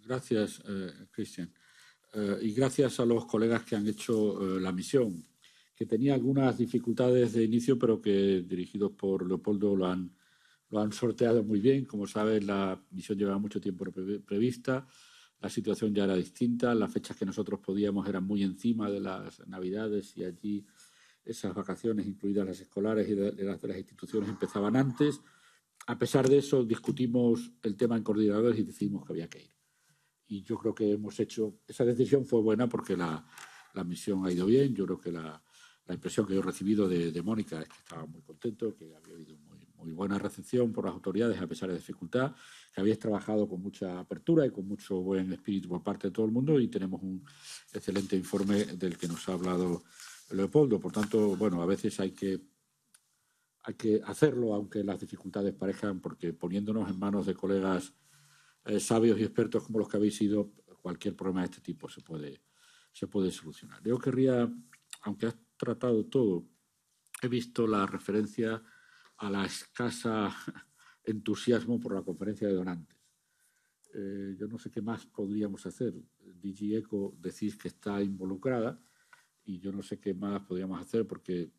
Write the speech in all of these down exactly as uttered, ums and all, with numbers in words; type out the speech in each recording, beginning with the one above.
Gracias, eh, Cristian. Eh, y gracias a los colegas que han hecho eh, la misión, que tenía algunas dificultades de inicio, pero que, dirigidos por Leopoldo, lo han, lo han sorteado muy bien. Como sabes, la misión llevaba mucho tiempo pre prevista, la situación ya era distinta, las fechas que nosotros podíamos eran muy encima de las Navidades y allí esas vacaciones, incluidas las escolares y de, de, las, de las instituciones, empezaban antes. A pesar de eso, discutimos el tema en coordinadores y decidimos que había que ir. Y yo creo que hemos hecho, esa decisión fue buena porque la, la misión ha ido bien. Yo creo que la, la impresión que yo he recibido de, de Mónica es que estaba muy contento, que había habido muy, muy buena recepción por las autoridades a pesar de dificultad, que habéis trabajado con mucha apertura y con mucho buen espíritu por parte de todo el mundo, y tenemos un excelente informe del que nos ha hablado Leopoldo. Por tanto, bueno, a veces hay que, hay que hacerlo, aunque las dificultades parezcan, porque poniéndonos en manos de colegas Eh, sabios y expertos como los que habéis sido, cualquier problema de este tipo se puede, se puede solucionar. Yo querría, aunque has tratado todo, he visto la referencia a la escasa entusiasmo por la conferencia de donantes. Eh, yo no sé qué más podríamos hacer. D G ECO decís que está involucrada y yo no sé qué más podríamos hacer, porque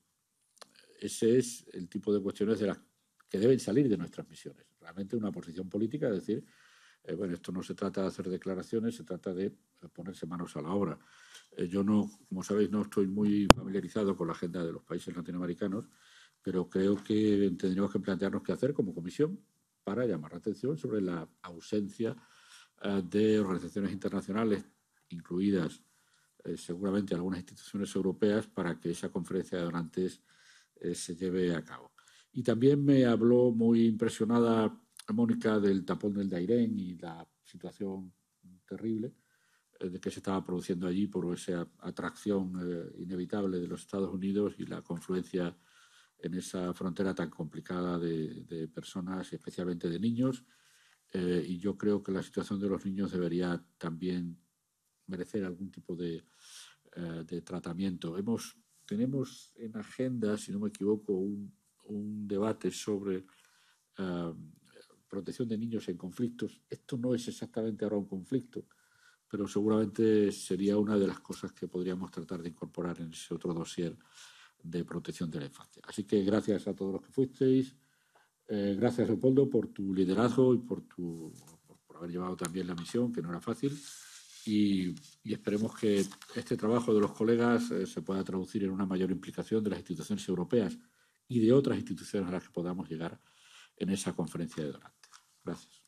ese es el tipo de cuestiones de las que deben salir de nuestras misiones. Realmente una posición política, es decir, Eh, bueno, esto no se trata de hacer declaraciones, se trata de ponerse manos a la obra. Eh, yo no, como sabéis, no estoy muy familiarizado con la agenda de los países latinoamericanos, pero creo que tendríamos que plantearnos qué hacer como comisión para llamar la atención sobre la ausencia eh, de organizaciones internacionales, incluidas eh, seguramente algunas instituciones europeas, para que esa conferencia de donantes eh, se lleve a cabo. Y también me habló muy impresionada Mónica del tapón del Dairén y la situación terrible eh, de que se estaba produciendo allí por esa atracción eh, inevitable de los Estados Unidos y la confluencia en esa frontera tan complicada de, de personas, especialmente de niños. Eh, y yo creo que la situación de los niños debería también merecer algún tipo de, eh, de tratamiento. Hemos, tenemos en agenda, si no me equivoco, un, un debate sobre uh, protección de niños en conflictos. Esto no es exactamente ahora un conflicto, pero seguramente sería una de las cosas que podríamos tratar de incorporar en ese otro dossier de protección de la infancia. Así que gracias a todos los que fuisteis. Eh, gracias, Leopoldo, por tu liderazgo y por, tu, por, por haber llevado también la misión, que no era fácil. Y, y esperemos que este trabajo de los colegas eh, se pueda traducir en una mayor implicación de las instituciones europeas y de otras instituciones a las que podamos llegar en esa conferencia de donantes. Gracias.